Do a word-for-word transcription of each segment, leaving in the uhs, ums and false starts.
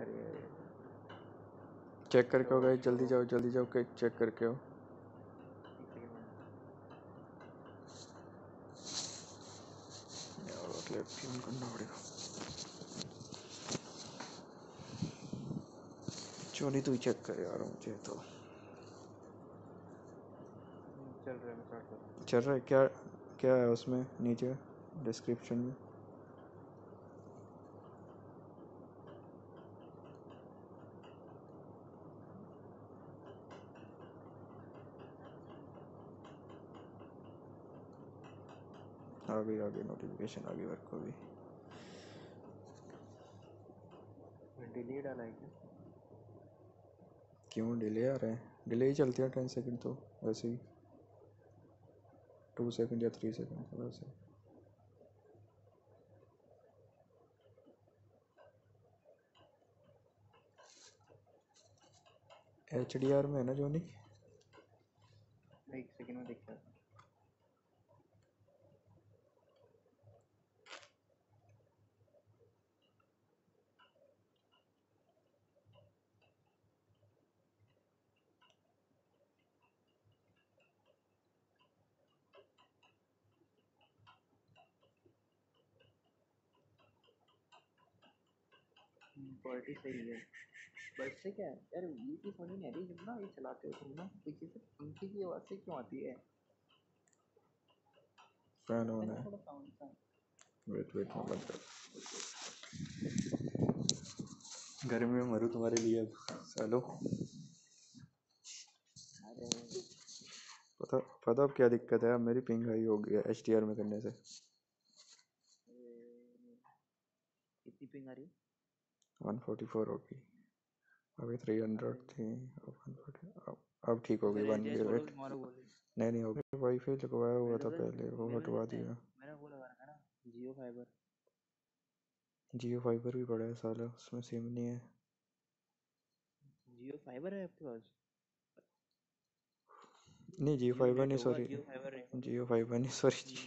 Check करके हो guys, जल्दी जाओ जल्दी जाओ, के चेक करके हो। यार लेफ्ट ट्यून करना पड़ेगा। चोरी तू ही चेक कर यार, मुझे तो चल रहा है, मैं स्टार्ट कर रहा हूँ। चल रहा है। क्या क्या है उसमें नीचे डिस्क्रिप्शन में? आ गई आ गई नोटिफिकेशन आ गई वर्क को भी। डिले डाला है क्या? क्यों डिले आ रहा है? डिले ही चलती है टेन सेकंड तो वैसे ही, टू सेकंड या थ्री सेकंड तो वैसे। एच डी आर में है ना जोनी? एक सेकंड में देखता हूँ। क्वालिटी सही है, बट से क्या है यार, ये चीज समझ नहीं आ रही जब ना ये चलाते हो तुम ना, पीछे से पंखे की आवाज से क्यों आती है? फैन ऑन है है। थोड़ा साउंड सा। वेट वेट मैं बंद कर। गर्मी में मरूं तुम्हारे लिए अब। चलो अरे पता पता अब क्या दिक्कत है? अब मेरी पिंग हाई हो गई है एच डी आर में करने से। कितनी पिंग आ रही है? वन फोर्टी फोर हो गई, अभी थ्री हंड्रेड थी, अब वन फोर्टी। अब अब ठीक हो गई। वन मिनट नहीं नहीं हो गई। वाईफाई लगवाया हुआ था पहले, वो हटवा दिया। मैंने वो लगा रखा ना, जियो फाइबर। जियो फाइबर भी पड़ा है साला, उसमें सिम नहीं है। जियो फाइबर है आपके पास? नहीं जियो फाइबर नहीं, सॉरी जियो फाइबर है। जियो फाइबर नहीं, सॉरी।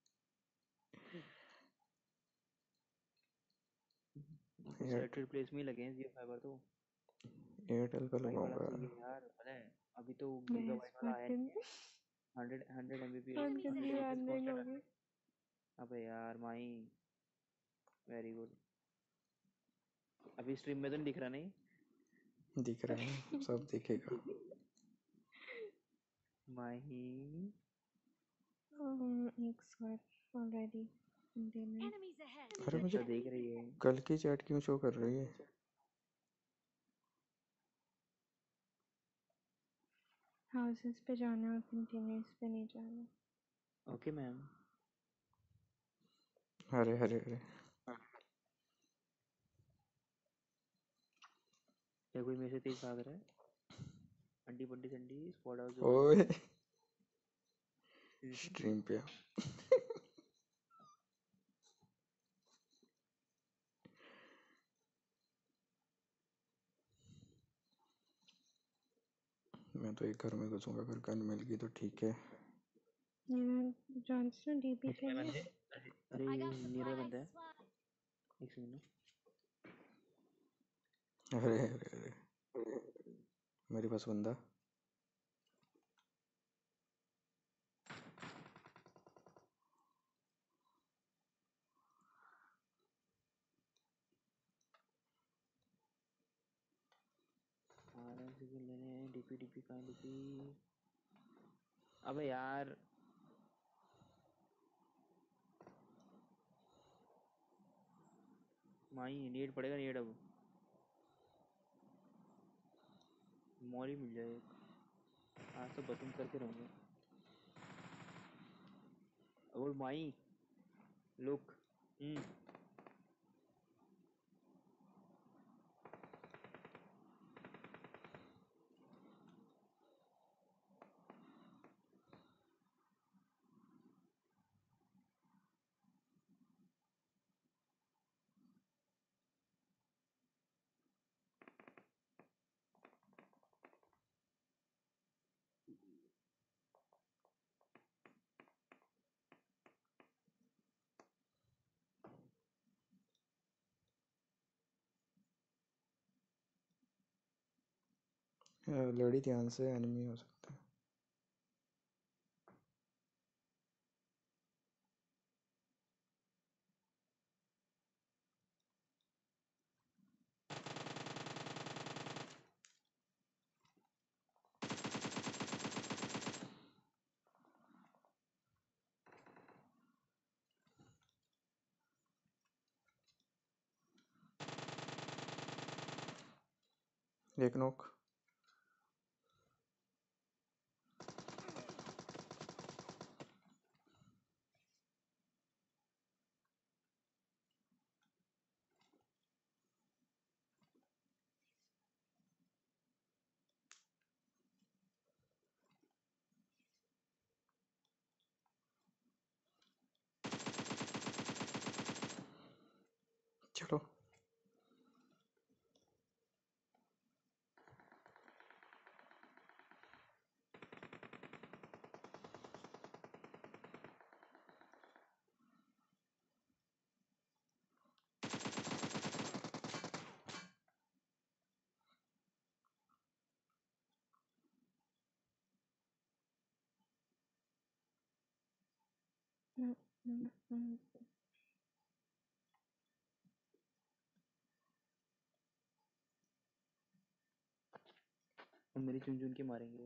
एयरटेल प्लेस में ही लगे हैं जियो फाइबर तो। एयरटेल का भाई वाला लगवाऊंगा सही यार। है यार, पता है अभी तो गीगाबाइट वाला आया नहीं है। Hundred hundred Mbps. अबे यार माही, वेरी गुड। अभी स्ट्रीम में तो नहीं दिख रहा? नहीं दिख रहा है, सब दिखेगा। माही एक स्क्वायर ऑलरेडी कंटेनर। अरे मुझे तो देख रही है। कल की चैट क्यों शो कर रही है? हाउसेस पे जाना और कंटेनर्स पे नहीं जाना। Okay ma'am. अरे अरे अरे क्या कोई मेरे से तेज भाग रहा है? अंडी बंडी संडी स्पॉट हाउस ओए स्ट्रीम पे मैं तो एक घर में घुसूंगा, अगर गन मिल गई तो ठीक है। जॉनसन डीपी के लिए। अरे नीरव बंदा है, एक सेकंड। अरे अरे अरे मेरे पास बंदा। आराम से खेल लेने हैं। डीपी डीपी कहाँ डीपी? अबे यार माही नेट पड़ेगा, नेट अब मॉल ही मिल जाए। आज तो बसंत करके रहूंगा। और माही लुक। हम्म लड़ी ध्यान से, एनिमी हो सकता है। एक नॉक। चलो Mm, mm, mm. मेरी चुन चुन के मारेंगे।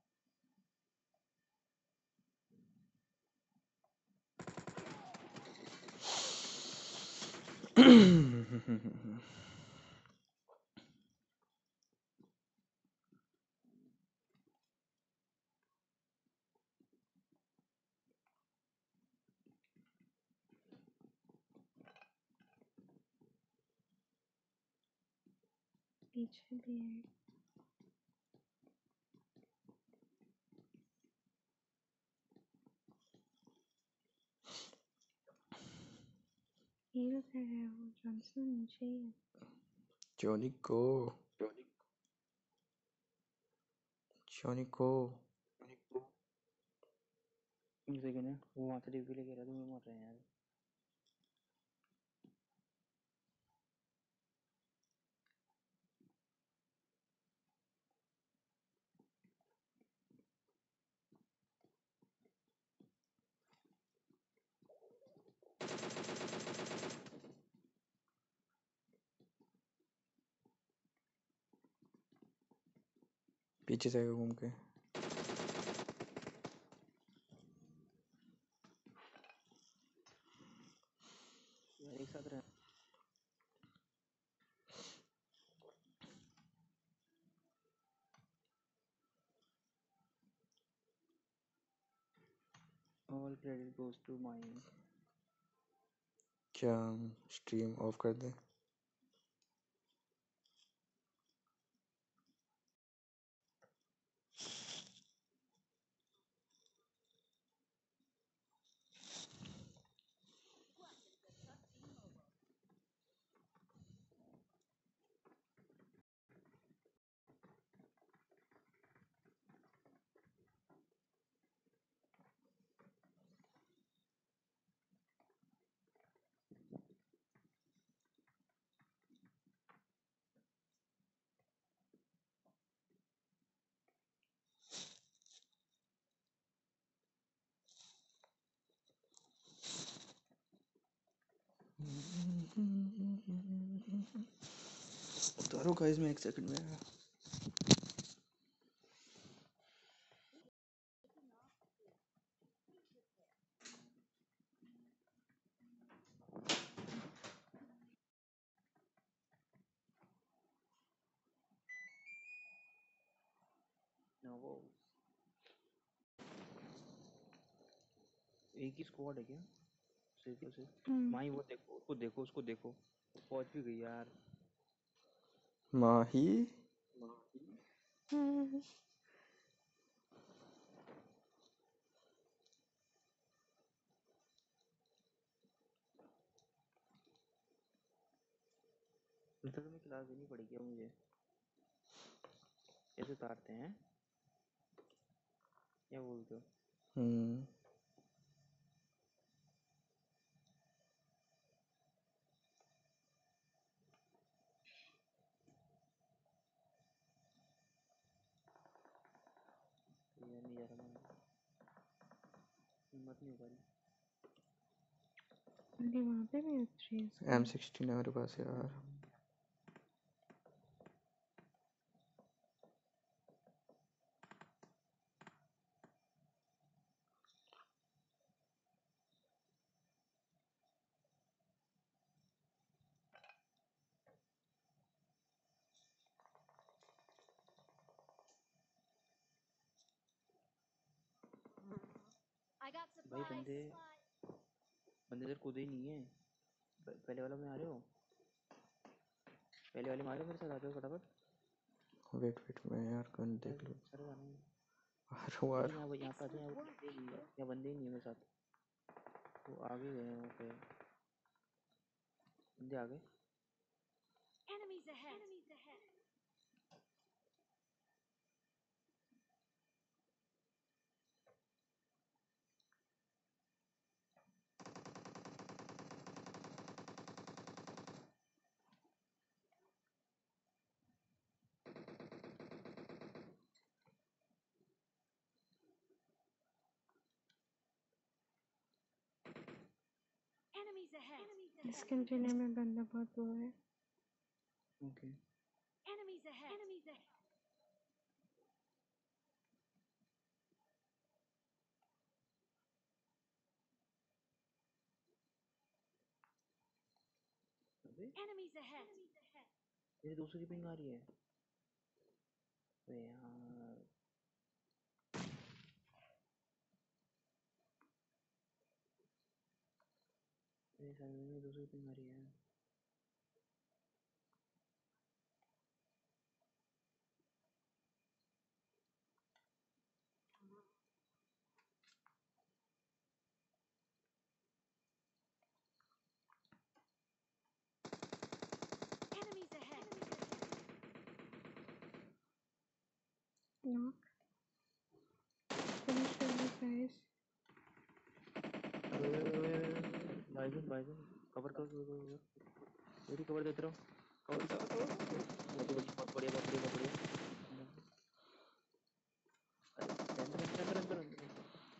पीछे भी है। हील कर रहा है वो, जॉनसन नीचे ही है। जॉनी को जॉनी को एक सेकंड है, वो वहां से रिव्यू लेके रहा था, मैं मर रहा है यार। पीछे से आएगा घूम के। यार एक साथ रह। All credit goes to my. क्या स्ट्रीम ऑफ कर दे? उतारो गाइस, मैं एक सेकंड में आया। नो वो एक ही स्क्वाड है क्या? सिर्फ और सिर्फ हम्म, माही। वो देखो उसको, देखो उसको, देखो वो पहुंच भी गई यार। माही हम्म, मतलब में क्लास देनी पड़ेगी अब मुझे। कैसे उतारते हैं, क्या बोलते हो? हम्म जा रहा मैं, हिम्मत नहीं हो पाई। अरे वहाँ पे भी अच्छी है। एम सिक्सटीन है मेरे पास यार। भाई बंदे बंदे इधर कूदे ही नहीं है। पहले वाला में आ रहे हो, पहले वाले में आ रहे हो, मेरे साथ आ जाओ फटाफट। वेट वेट मैं यार गन देख लूं। सर जाना है यार यहाँ यहाँ पे आ जाओ, यहाँ बंदे नहीं है, यहाँ बंदे ही नहीं है मेरे साथ, वो आगे गए हैं वहाँ पे बंदे आ गए। Enemies ahead. Enemies ahead. Enemies ahead. इस कंटेनर में बंदा बहुत दूर है। Okay Enemies ahead. Enemies ahead. अबे Enemies ahead. मेरी दूसरी पिंग आ रही है। अबे यार मेरे सामने में दूसरी पिंग आ रही है। Enemies ahead. Knock. Finish with these guys. Bison bison cover कर कवर कवर मेरी कवर देते रहो, कवर कवर कवर बहुत बढ़िया बहुत बढ़िया बहुत बढ़िया बहुत बढ़िया। अरे अंदर अंदर अंदर अंदर अंदर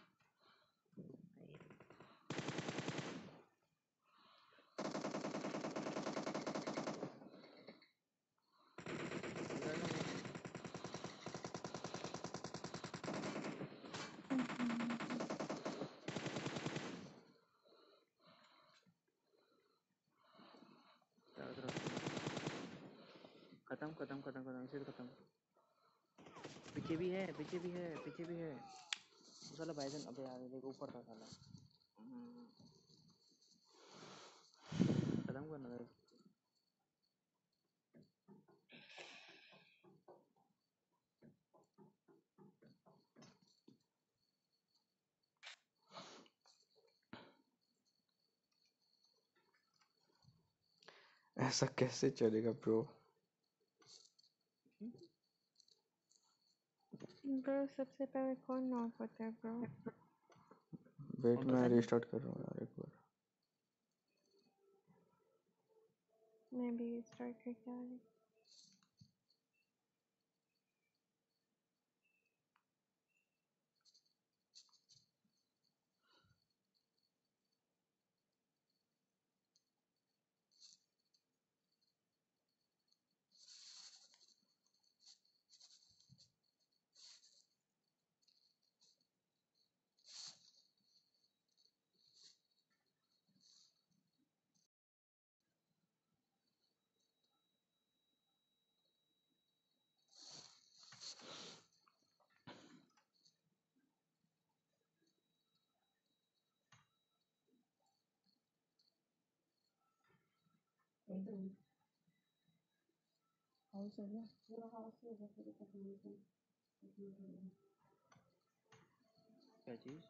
खत्म खत्म खत्म खत्म इसे खत्म। पीछे भी है पीछे भी है पीछे भी है वो साला बाइजन। अबे यार देखो ऊपर था साला, खत्म करना था। ऐसा कैसे चलेगा ब्रो? ब्रो सबसे पहले कौन नॉक होता है ब्रो? वेट मैं रिस्टार्ट कर रहा हूँ यार एक बार। मैं भी रिस्टार्ट करके आ रही। क्या चीज?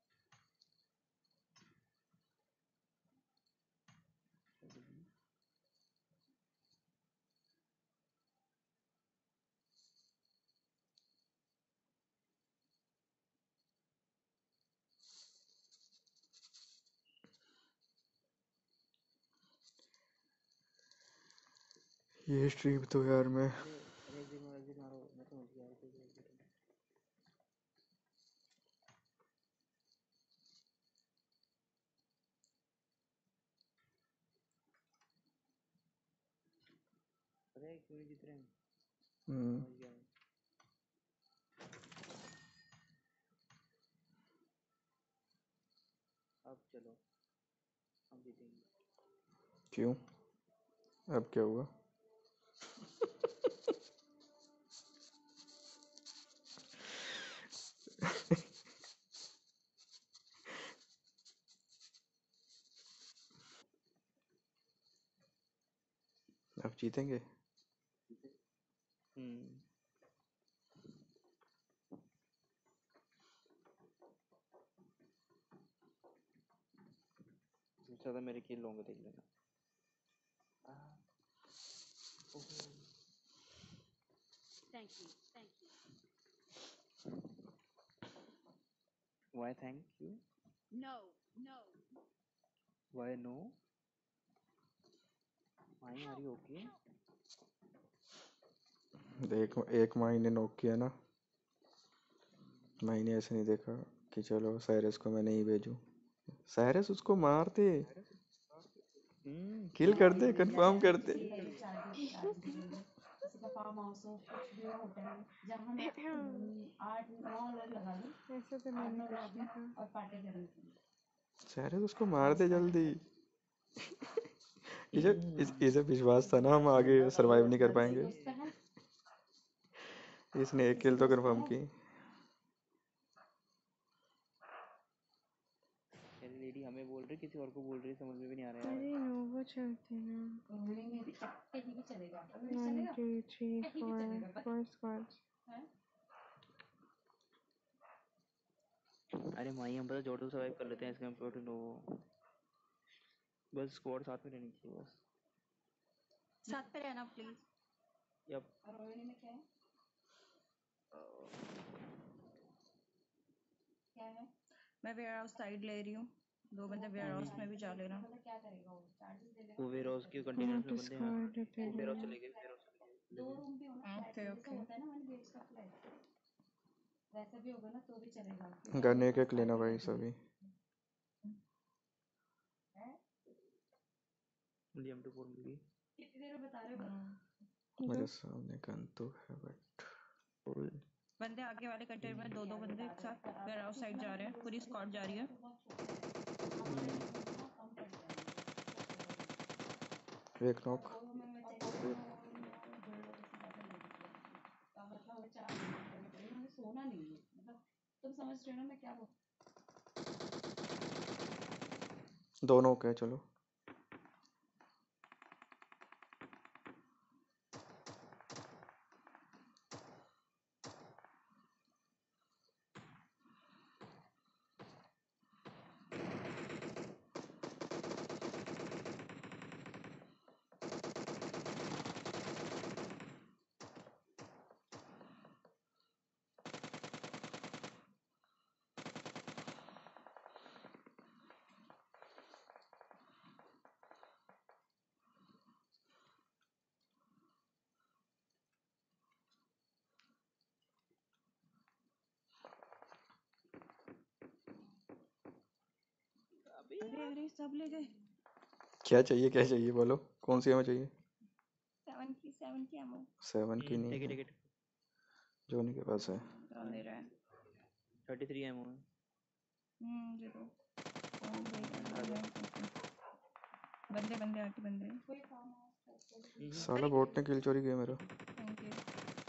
ये स्ट्रीम तो यार मैं अरे अरे एग्जिट मारो एग्जिट मारो मैं समझ गया। है क्यों नहीं जीत रहे हैं। हम्म समझ गया मैं। अब चलो हम जीतेंगे। क्यों? अब क्या हुआ? अब जीतेंगे। हम्म ज्यादा मेरे किल होंगे देख लेना। आह, ओहो, Thank you. Thank you. why thank you? No. No. Why no? Why are you okay? एक एक माही ने नॉक किया ना, माही ने ऐसे नहीं देखा कि चलो साइरस को मैं नहीं भेजूं। साइरस उसको मार दे, हम्म किल कर दे, कंफर्म कर दे। ऐसा तो मैंने कुछ नहीं कहा। साइरस उसको मार दे जल्दी। इसे इस, इसे विश्वास था ना हम आगे सरवाइव नहीं कर पाएंगे। इसने एक किल तो कंफर्म की। अरे लेडी हमें बोल रही किसी और को बोल रही समझ में भी नहीं आ रहा यार। अरे नोवो चलते ना। One two three four four squads. अरे माही हम पता जोड़ सर्वाइव कर लेते हैं इसके कंपेयर टू नो। बस स्क्वाड साथ में रहनी चाहिए बस। साथ पे रहना प्लीज। यप रोहिणी में क्या है? क्या है? मैं वेयर हाउस साइड ले रही हूँ। दो बंदे वेयर हाउस में भी जा लेना। क्या करेगा वो? चार्जेस दे देगा। वो वेयर हाउस के कंटेनर्स में Not बंदे हैं। squad warehouse repair. चले गए वेयर हाउस चले गए। दो रूम भी होना। Okay okay. होता है ना वन बीएच का फ्लैट। वैसा भी होगा ना तो भी चलेगा। गन एक एक लेना भाई सभी। मुझे एम टू फोर मिल गई। कितनी देर में बता रहे हो? मेरे सामने गन तो है बट बंदे आगे वाले कंटेनर में दो दो बंदे एक साथ वेयर हाउस साइड जा रहे हैं। पूरी स्क्वाड जा रही है। एक नॉक। सोना नहीं है मतलब तुम समझ रहे हो ना मैं क्या बोल। दो नॉक है चलो। अरे अरे सब ले गए। क्या चाहिए क्या चाहिए बोलो, कौन सी एमो चाहिए? सेवन की सेवन की एमो। सेवन की नहीं टिकट है, टिकट जोनी के पास है। कौन दे रहा है? थर्टी थ्री एमओ है। हम्म दे दो। कौन दे रहा है? बंदे बंदे आके बंदे। साला बोट ने किल चोरी किया मेरा। Thank you.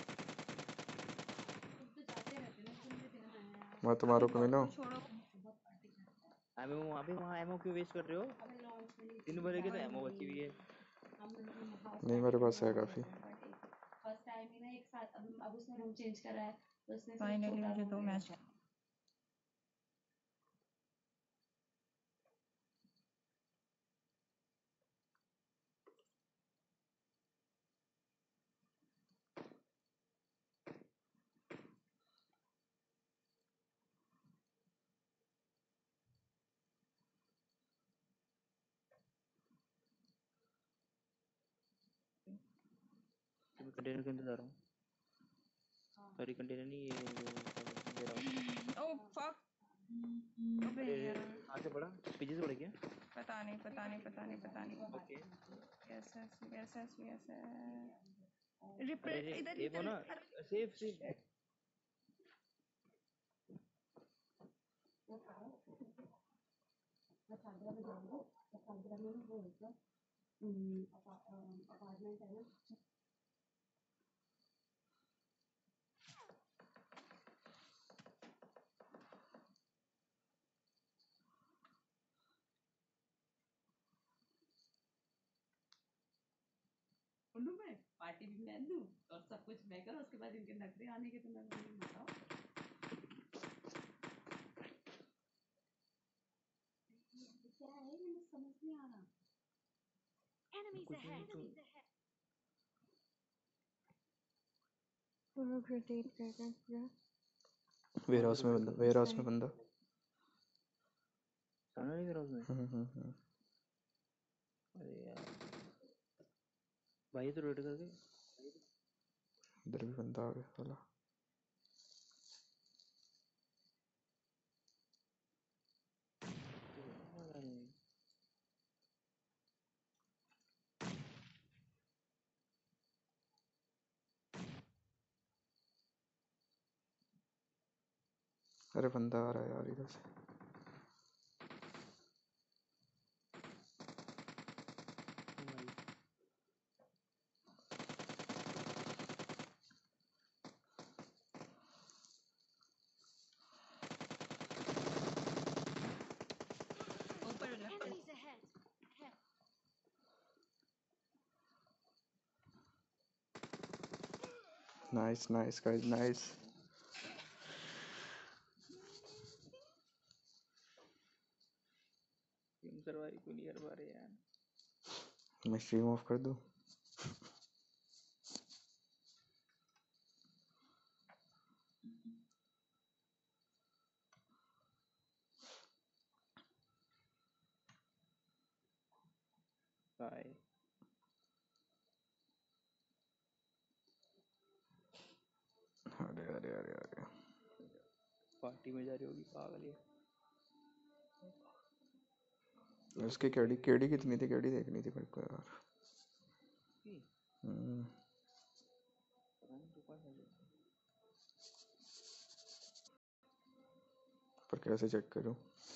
मैं तुम्हारो कमी ना। छोड़ो। एमओ वहां पे वहां एमओ क्यों वेस्ट कर रहे हो? तीन भरे के तो एमओ बची हुई है। नहीं मेरे पास है काफी। फर्स्ट टाइम ही ना एक साथ अब अब उसने रूम चेंज करा है तो उसने फाइनली मुझे दो मैच। मैं कंटेनर के इंतजार हूं। सॉरी कंटेनर नहीं ये जो वेयर हाउस। Oh fuck. अबे अरे यार कहां से पड़ा? पीछे से पड़ा क्या? पता नहीं पता नहीं पता नहीं पता नहीं। Okay yes yes yes yes yes. Replay अरे इधर ये वो इधर ना सेफ सेफ बोलूं मैं पार्टी भी मैं दूं और सब कुछ मैं करूं उसके बाद इनके नखरे आने के तो मैं बोलूं बताओ क्या है ये मुझे समझ नहीं आ रहा Enemies कुछ नहीं ahead. तुम Enemies ahead. वो लोग रोटेट कर रहे हैं पूरा। वेयर कहाँ हाउस से में रोटेट बंदा, कर वेयर हाउस में बंदा। सामने नहीं करा उसमें हम्म हम्म हम्म। अरे यार भाई ये तो रोटेट करके इधर भी बंदा आ गया साला। पता नहीं अरे बंदा आ रहा है यार इधर से। भाई ऊपर left Enemies ahead. Ahead. Nice nice guys nice. Team survive क्यों नहीं कर पा रहे यार मैं स्ट्रीम ऑफ कर दूं? बाय अरे अरे अरे अरे पार्टी में जा रही होगी पागल ये उसकी केडी केडी कितनी थी? केडी देखनी थी मेरे को यार। की हम्म, पता नहीं तो क्या है पर कैसे चेक करूं?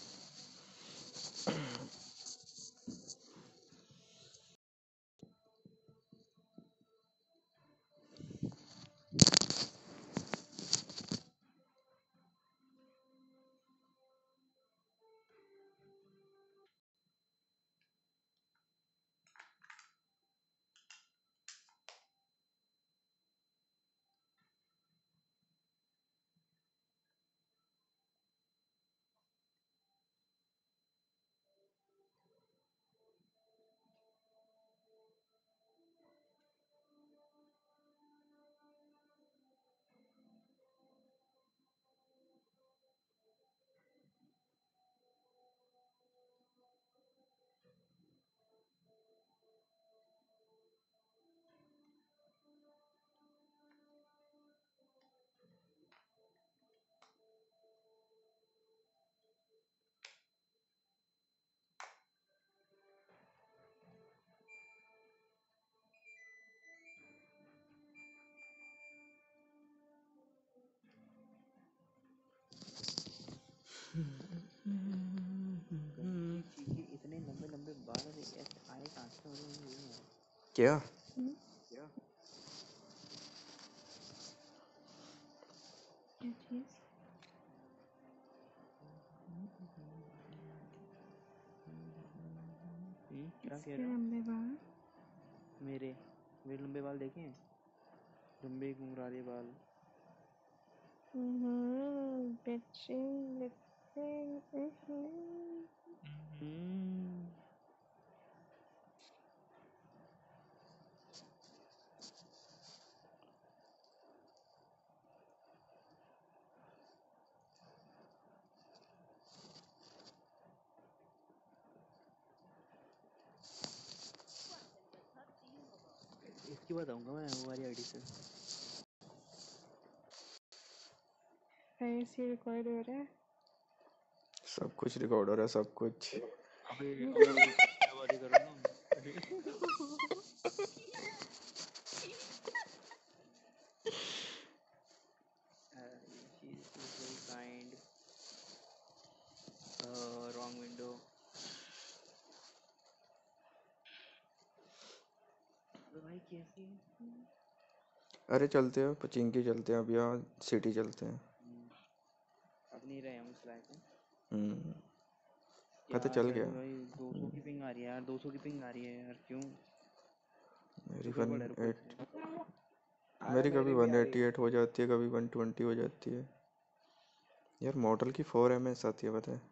गंदी चीजें इतने लंबे लंबे बाल अरे ऐसे आए कहाँ से मुझे नहीं नहीं आ रहा क्या? क्या चीज़? हम्म क्या कह इसके रहे हो लंबे बाल। मेरे मेरे लंबे बाल देखे हैं लंबे घुंघराले बाल हम्म bitching lifting हम्म इसकी बताऊंगा मैं वो वाली आईडी से ऐसे रिकॉर्ड हो रहा है। सब कुछ रिकॉर्ड हो रहा है सब कुछ। अबे अबे क्या बात कर रहा हूँ भाई कैसे? अरे चलते हैं पचिंकी चलते हैं अब यहाँ सिटी चलते हैं। अब नहीं रहे हम इस लायक। हम्म पता चल गया। भाई दो सौ की पिंग आ रही है यार, दो सौ की पिंग आ रही है यार, क्यों? मेरी वन एट मेरी कभी वन एटी एट हो जाती है, कभी वन ट्वेंटी हो जाती है यार। मॉडल की फोर एम एस आती है पता है।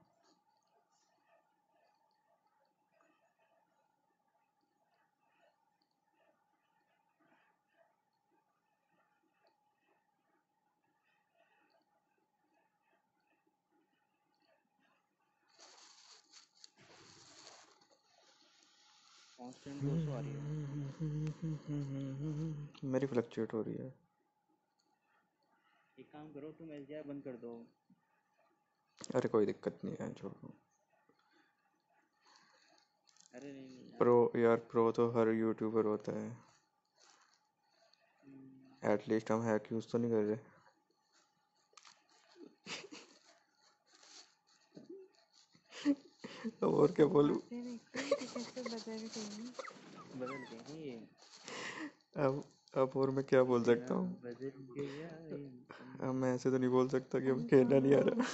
कांस्टेंट दो सौ आ रही है। मेरी फ्लक्चुएट हो रही है। एक काम करो तुम एस डी आर बंद कर दो। अरे कोई दिक्कत नहीं है, छोड़ो। अरे नहीं नहीं यार। प्रो यार प्रो तो हर यूट्यूबर होता है। एटलीस्ट हम हैक यूज तो नहीं कर रहे। और क्या बोलूं? बदल गए हैं ये। अब अब और मैं क्या बोल सकता हूँ? बदल गया अब मैं ऐसे तो नहीं बोल सकता कि अब खेलना नहीं आ रहा।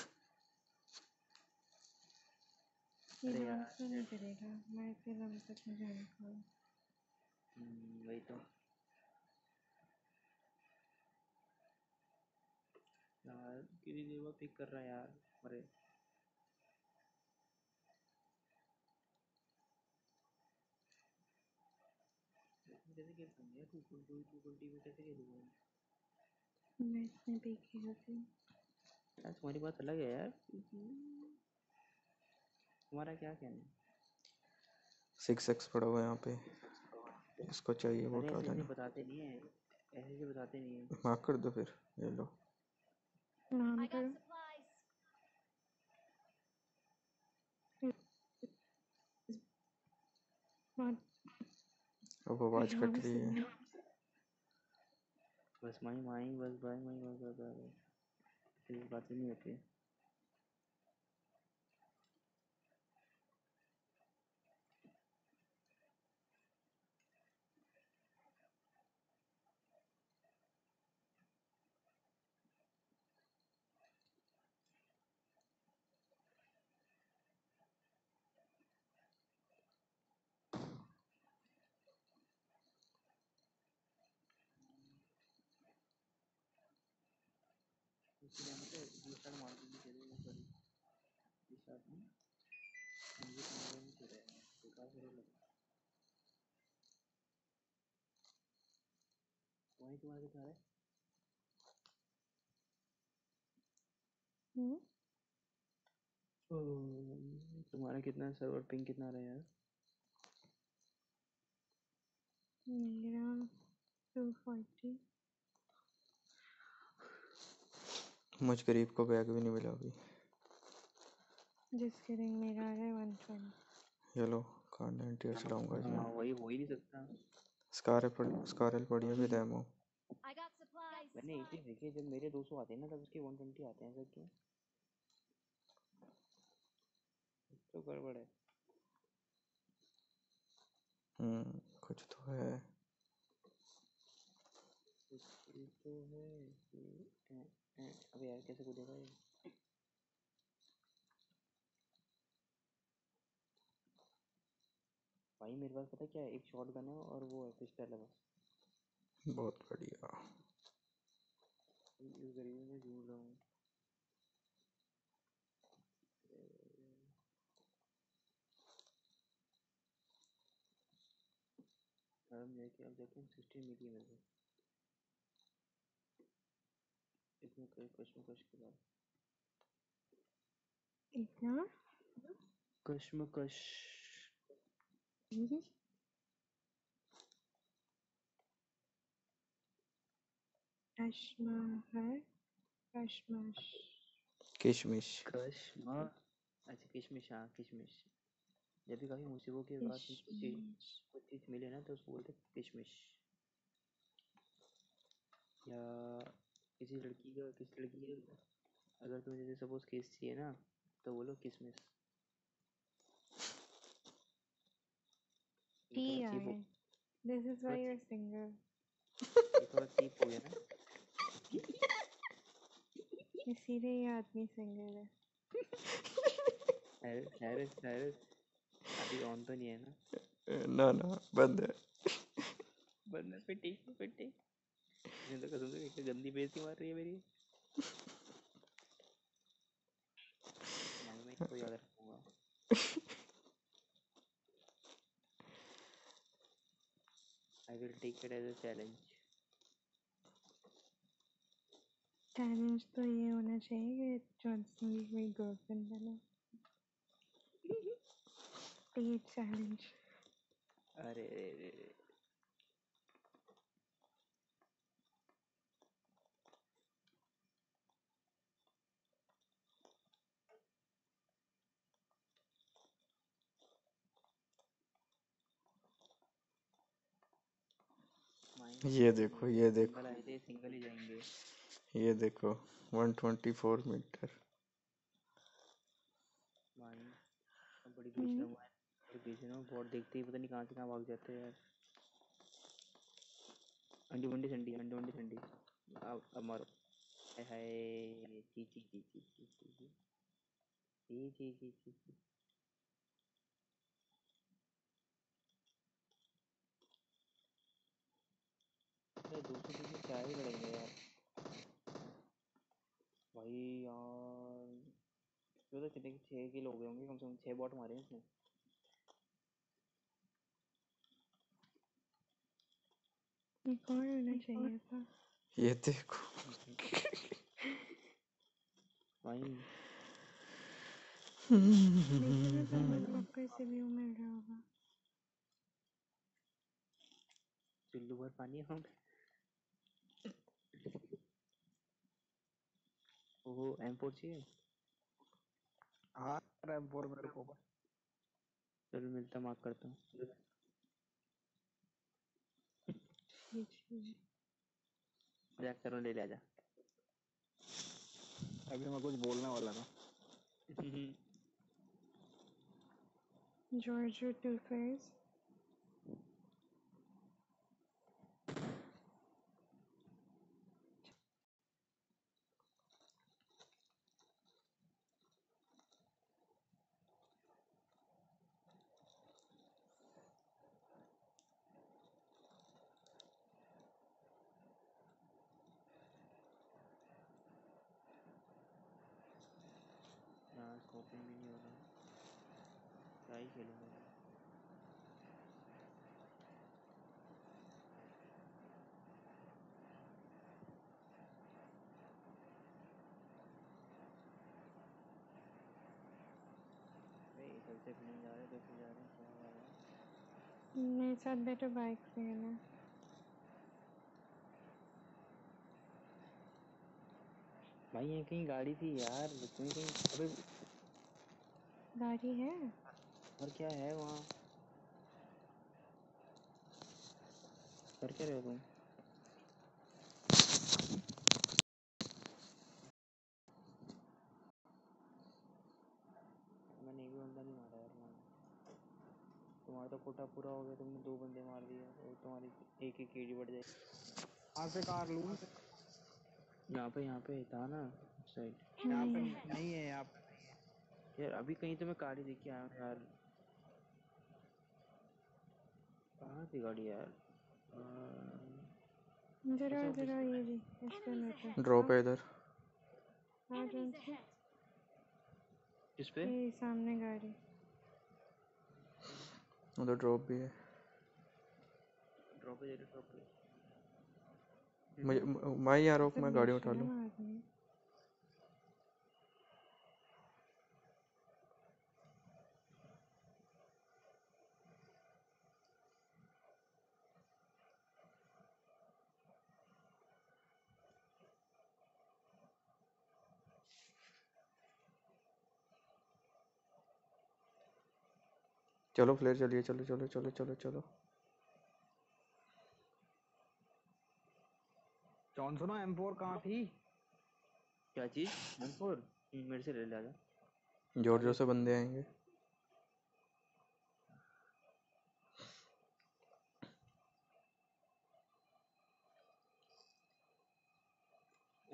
अरे यार तो नहीं करेगा, मैं फिर हम तक नहीं जाने का। वही तो यार, किसी देवा पिक कर रहा है यार। अरे कैसे खेल पाऊंगा टू ट्वेंटी टू ट्वेंटी में कैसे खेलूंगा मैं इसमें भी खेलती हूँ यार। तुम्हारी बात अलग है यार, तुम्हारा क्या कहना है? सिक्स एक्स पड़ा हुआ है यहाँ पे, इसको चाहिए वो उठा ऐसे लेना। बताते नहीं है, ऐसे से बताते नहीं है। मार्क कर दो फिर, ये लो। नाम करो। अब आवाज कट रही है। बस माई माई बस बाय माई बस बस बस इस बात नहीं होती। रिस्टार्ट मार दूंगी तेरे सॉरी रिस्टार्ट में मुझे तुम्हारे में चल रहा है बेकार करे लगा। वही तुम्हारा कितना है? हम्म तुम्हारा कितना सर्वर पिंग कितना रहा है यार? मेरा टू फोर्टी। मुझ गरीब को बैग भी नहीं मिला अभी। जिसके रिंग मेरा आ रहा है वन ट्वेंटी। ये लो कार नाइनटी एट चलाऊंगा इसमें। हाँ वही हो ही नहीं सकता। स्कार पड़ स्कारल पड़ी है विद एमो। मैंने एक चीज देखी, जब मेरे दो सौ आते हैं ना तब उसके वन ट्वेंटी आते हैं। सर क्यों? तो गड़बड़ है। हम्म कुछ तो है। कुछ तो है कि ए, ए, अबे यार कैसे कूदेगा ये? भाई मेरे पास पता क्या है, एक शॉट गन है और वो है पिस्टल है बस। बहुत बढ़िया। इस गरीबी में झूल रहा हूँ। अब जाके अब जाके सिक्सटीन मिली है मेरे को इसमें कोई कश्मकश के बाद। इतना कश्मकश कश्मा है कश्मश किशमिश कश्मा अच्छा किशमिश। हाँ किशमिश। जब भी कभी मुसीबों के बाद कुछ चीज कुछ चीज मिले ना तो उसको बोलते किशमिश। या किसी लड़की का किसी लड़की का अगर तुम्हें जैसे सपोज केस चाहिए ना तो बोलो किशमिश। टी आ है। This is why you're single. ये थोड़ा चीप हो गया ना। इसीलिए ये आदमी सिंगल है। हैरिस हैरिस हैरिस अभी ऑन तो नहीं है ना? ना ना बंद है। बंद है। पिटी पिटी इसने तो कसम से इतनी गंदी बेइज्जती मार रही है मेरी। मैं मैं इसको याद रखूंगा। I will take it as a challenge. Challenge तो ये होना चाहिए कि जॉनसन की कोई गर्लफ्रेंड बने। Paid challenge. अरे रे रे रे। ये देखो ये देखो सिंगल आए थे सिंगल ही जाएंगे। ये देखो वन ट्वेंटी फोर मीटर। भाई अब बड़ी बेशरम है। बड़ी बेशरम है। बहुत देखते ही पता नहीं कहाँ से कहाँ भाग जाते हैं यार। अंडी बंडी संडी अंडी बंडी संडी अब अब मारो। हाय हाय ची ची ची ची ची ची ची ची ची ची ची ची। अरे दो सौ बीस में क्या ही लड़ेंगे यार। भाई यार ये तो कितने छः किल हो गए होंगे कम से कम। छः बॉट मारे हैं इसने। एक और होना चाहिए था। ये देखो भाई देखिए तो पक्का से व्यू मिल रहा होगा। चुल्लू भर पानी है वहाँ पे। ओहो एम फोर चाहिए। हाँ एम फोर मेरे को। चलो मिलता मार्क करता हूँ। मजाक करो ले ले आजा। अभी मैं कुछ बोलने वाला था। Georgia two fairs. यार स्कोपिंग भी नहीं हो रहा। क्या ही खेलूंगा। इधर से नहीं जा रहे इधर से जा रहे हैं क्या हो रहा है। मेरे साथ बैठो बाइक पे है ना। भाई यहाँ कहीं गाड़ी थी यार। कहीं कहीं अबे गाड़ी है और क्या है वहाँ। कर क्या रहे हो तुम। मैंने एक भी बंदा नहीं मारा यार। मैंने तुम्हारा तो कोटा पूरा हो गया। तुमने दो बंदे मार दिए और तुम्हारी एक एक केडी बढ़ जाए। कहाँ से कार लूँ। यहाँ पे यहाँ पे था ना साइड। यहाँ पे नहीं है यहाँ पे। यार अभी कहीं तो मैं गाड़ी देख के आया हूँ यार। कहाँ थी गाड़ी यार। जरा जरा ये जी इस पे लेते ड्रॉप है इधर। हाँ जॉन से किस पे। ये सामने गाड़ी। उधर ड्रॉप भी है। ड्रॉप है ड्रॉप है। मुझे मैं यहाँ रोक मैं गाड़ी उठा लूँ। चलो फ्लेयर चलिए चलो चलो चलो चलो चलो। जॉन सुनो एम फोर कहाँ थी। क्या चीज एम फोर मेरे से ले ले आजा। जॉर्जियो से बंदे आएंगे।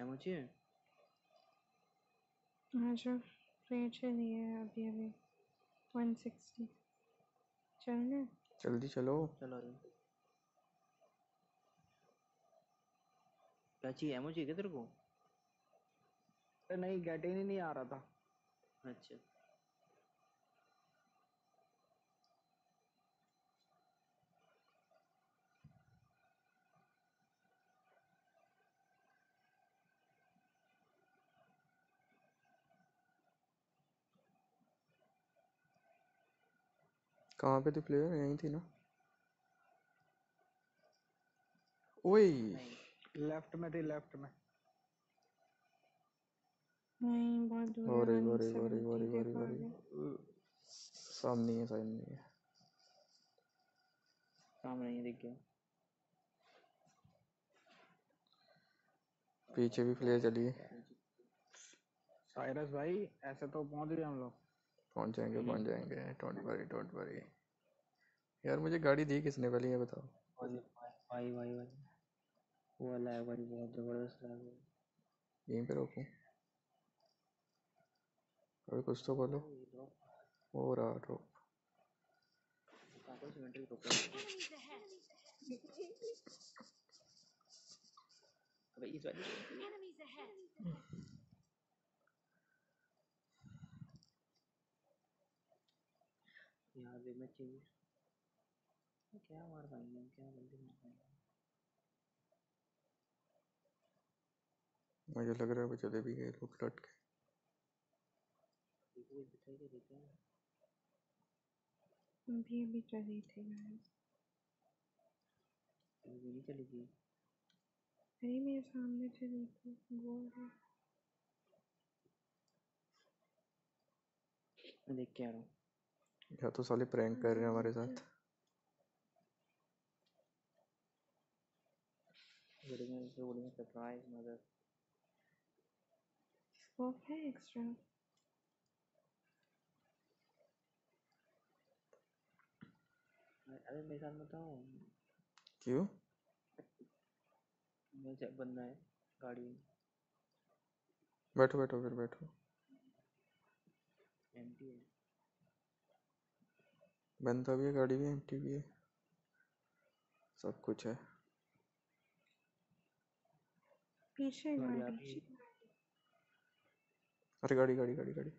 एमओ चाहिए? हाँ जो प्लेट चाहिए अभी अभी वन सिक्सटी चलना जल्दी चलो। चलो रे। क्या चाहिए? एमओ चाहिए क्या तेरे को? नहीं गेट ही नहीं आ रहा था। अच्छा कहाँ पे थी प्लेयर? यहीं थी ना? ओए लेफ्ट में थी, लेफ्ट में। नहीं बहुत दूर है वरी वन वरी वरी सेवेंटी वरी के वरी वरी पास सामने ही है, सामने ही है। सामने ही दिख गया। पीछे भी प्लेयर चलिए। साइरस भाई ऐसे तो पहुंच गए हम लोग। पहुंच जाएंगे पहुंच जाएंगे, डोंट वरी डोंट वरी। यार मुझे गाड़ी दी किसने पहले ये बताओ। भाई भाई भाई भाई वो वाला है भाई, बहुत जबरदस्त है वो। यहीं पे रोकूं? अरे कुछ तो बोलो। हो रहा रोक। कौन सी मिनट की रोक रहा है? Enemies ahead! अबे इस वाली Enemies ahead! यहाँ पे मैं चाहिए क्या मार पाएंगे हम, क्या जल्दी मार पाएंगे? मुझे लग रहा है वो चले भी गए लोग लट के। देखो इस दिखाई दे देते हैं। अभी अभी चली थी गाइस। अभी नहीं चलेगी। अरे मेरे सामने चली थी वो है। मैं देख के आ रहा हूँ। या तो साले प्रैंक कर रहे हैं हमारे साथ। बोलेंगे इसे बोलेंगे सरप्राइज मदर। स्कोप है एक्स्ट्रा? अरे मेरे साथ मत आओ। क्यों? मेरे बंदा है गाड़ी में। बैठो बैठो फिर बैठो। एम्प्टी है। बंदा भी है, गाड़ी भी एम्प्टी भी है, सब कुछ है। पीछे गाड़ी आ गाड़ी। गई। अरे गाड़ी गाड़ी गाड़ी गाड़ी।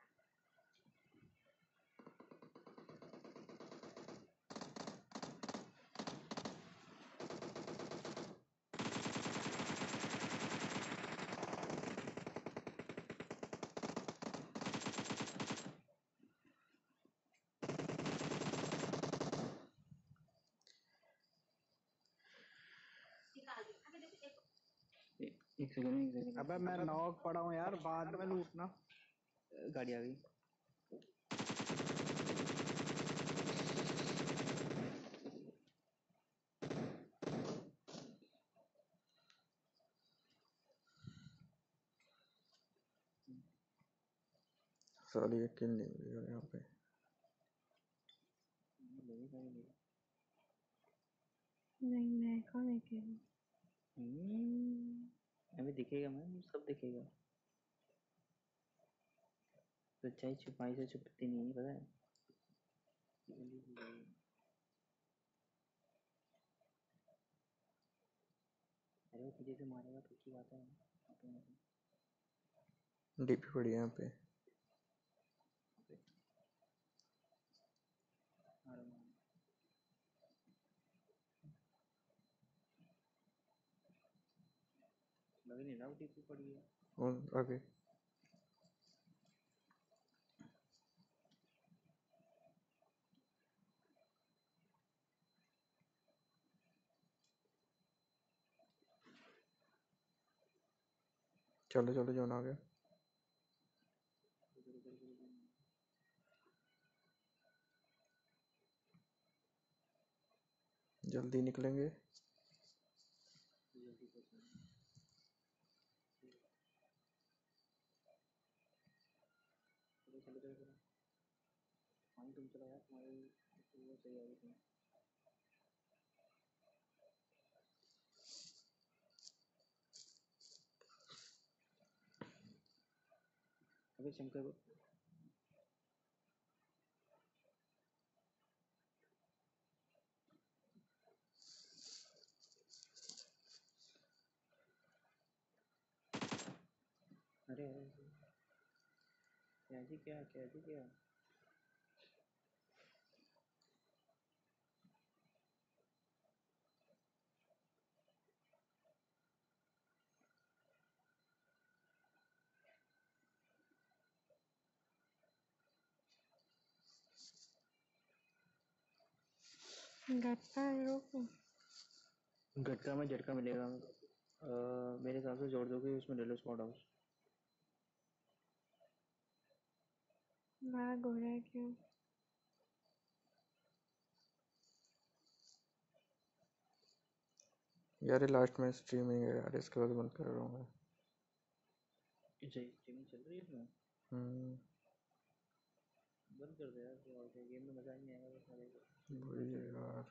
एक सेकंड एक सेकंड। अबे मैं नॉक पड़ा हूँ यार, बाद में लूटना। गाड़ी आ गई। साली एक किल नहीं मिली यहाँ पे। नहीं मैं कहाँ लेके हूँ? अभी दिखेगा मैम, सब दिखेगा। सच्चाई छुपाई से छुपती नहीं है, पता है। अरे वो पीछे से मारेगा तो की बात है। डीपी पड़ी है यहाँ पे। लग नहीं रहा डीपी पड़ी है। और आगे चलो चलो जोन आ गया। जल्दी निकलेंगे। तुम चलो यार, तुम्हारी वो सही आ गई। अबे शंकर को अरे क्या जी क्या क्या जी क्या गट्टा है रोको। गटका में झटका मिलेगा। आ, मेरे हिसाब से जोड़ दोगे उसमें ले लो स्पॉट हाउस। लाग हो रहा है क्यों? यार लास्ट में स्ट्रीमिंग है यार, इसके बाद बंद कर रहा हूँ मैं। अच्छा स्ट्रीमिंग चल रही है इसमें? हम्म बंद कर दे यार, क्या होता है गेम में मजा ही नहीं आएगा सारे। वही है यार,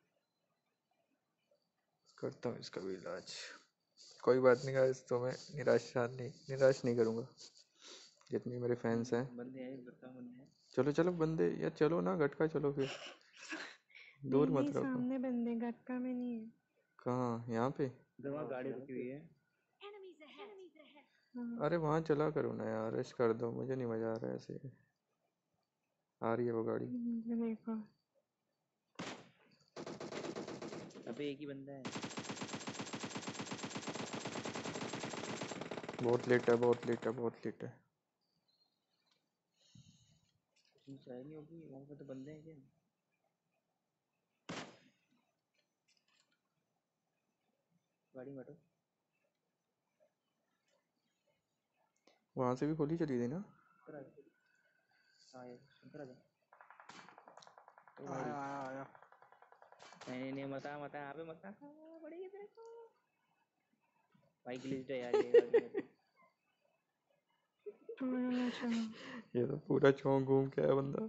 करता हूँ इसका भी इलाज। कोई बात नहीं गाइस, तो मैं निराश नहीं निराश नहीं करूँगा जितनी मेरे फैंस हैं। बंदे हैं गटका बंदे हैं। चलो चलो बंदे यार, चलो ना गटका, चलो फिर दूर नहीं, मत नहीं, रखो। सामने बंदे गटका में नहीं है। कहाँ? यहाँ पे? वहाँ गाड़ी रुकी हुई है। Enemies ahead. Enemies ahead. हाँ। अरे वहाँ चला करो ना यार, रेस्ट कर दो, मुझे नहीं मजा आ रहा है ऐसे। आ रही है वो गाड़ी। हम्म, देखो अबे एक ही बंदा है। बहुत लेट है, बहुत लेट है, बहुत लेट है। शायद नहीं होगी वहाँ पे, तो बंदे हैं क्या? गाड़ी में बैठो। वहाँ से भी गोली चली थी ना? हाँ यार शंकर आजा। ओ आया भाई आया आया। नहीं नहीं मत आ मत आ यहाँ पे मत आ। बड़ी तेरे को भाई ग्लिच्ड है यार ये गाड़ी में। थोड़ा चलो। ये तो पूरा चौक घूम के आया बंदा।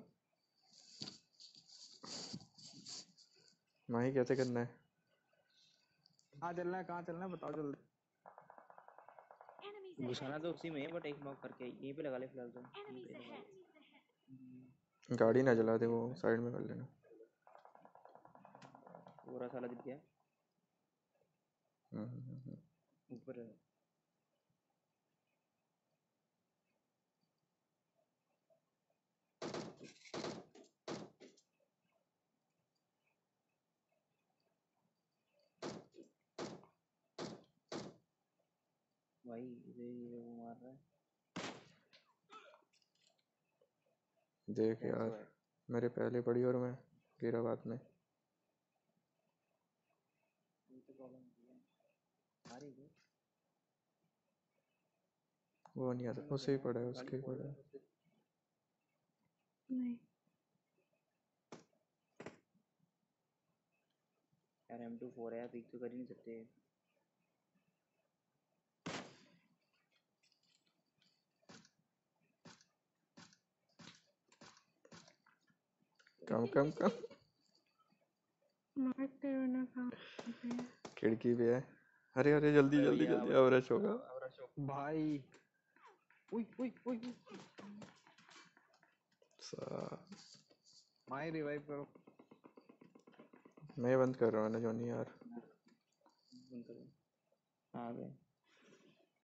माही कैसे करना है? कहाँ चलना है, कहाँ चलना है बताओ जल्दी। Enemies ahead. घुसाना तो उसी में है बट एक नॉक करके यहीं पे लगा ले फिलहाल तो। Enemies ahead. गाड़ी ना जला दे, वो साइड में कर लेना। पूरा साला दिख गया हम्म, हम्म, हम्म। ऊपर है। भाई इधर ये वो मार रहा है। देख यार, मेरे पहले पड़ी और मैं गिरा बाद में। ये तो प्रॉब्लम है। आ रही है वो नहीं आता, उसे ही पड़ा है, उसके ही पड़ा है। नहीं यार एम टू फोर है यार, पीक तो कर ही नहीं सकते। कम कम कम। मार करो ना काम पे। खिड़की पे है। अरे अरे जल्दी जल्दी जल्दी, अब रश होगा भाई उई उई उई। सा- माही रिवाइव करो। मैं बंद कर रहा हूँ ना जोनी यार। बंद करो। हाँ बे